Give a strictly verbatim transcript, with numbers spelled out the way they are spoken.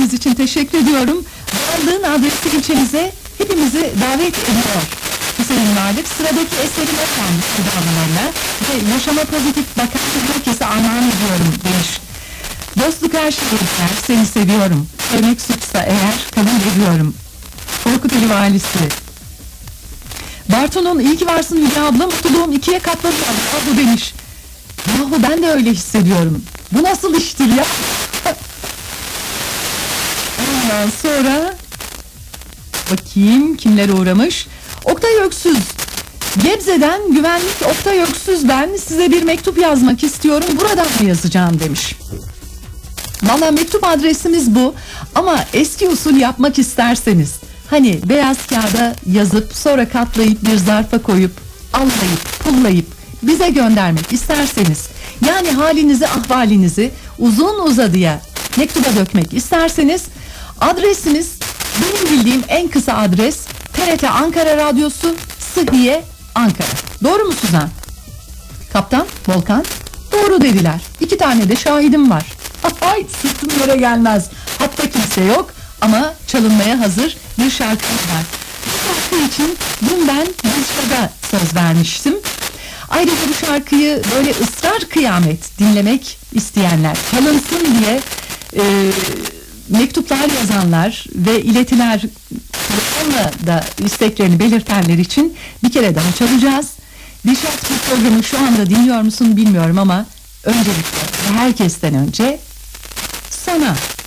verdiğiniz için teşekkür ediyorum. Varlığın adresi ilçemize hepimizi davet ediyor. Hüseyin Varlık sıradaki eserime kalmış gıdalarına ve yaşama pozitif bakan herkese armağan ediyorum demiş. Dostluk her şeyi yeter, seni seviyorum. Sevmek suçsa eğer kabul ediyorum. Korkuteli Valisi. Bartın'ın iyi ki varsın Hülya abla, mutluluğum ikiye katladı abla demiş. Yahu ben de öyle hissediyorum. Bu nasıl iştir ya? Ondan sonra bakayım kimler uğramış. Oktay Öksüz. Gebze'den güvenlik Oktay Öksüz, ben size bir mektup yazmak istiyorum. Buradan mı yazacağım demiş. Valla mektup adresimiz bu. Ama eski usul yapmak isterseniz, hani beyaz kağıda yazıp sonra katlayıp bir zarfa koyup allayıp pullayıp bize göndermek isterseniz, yani halinizi ahvalinizi uzun uzadıya mektuba dökmek isterseniz, adresimiz benim bildiğim en kısa adres T R T Ankara Radyosu, Sıhhiye, Ankara. Doğru mu Suzan? Kaptan, Volkan? Doğru dediler. İki tane de şahidim var. Ay, sırtım yere gelmez. Hatta kimse yok ama çalınmaya hazır bir şarkı var. Bu şarkı için dün ben Bursa'da söz vermiştim. Ayrıca bu şarkıyı böyle ısrar kıyamet dinlemek isteyenler, çalınsın diye e, mektuplar yazanlar ve iletiler telefonla da isteklerini belirtenler için bir kere daha çalacağız. Dişat bu programı şu anda dinliyor musun bilmiyorum ama öncelikle ve herkesten önce sana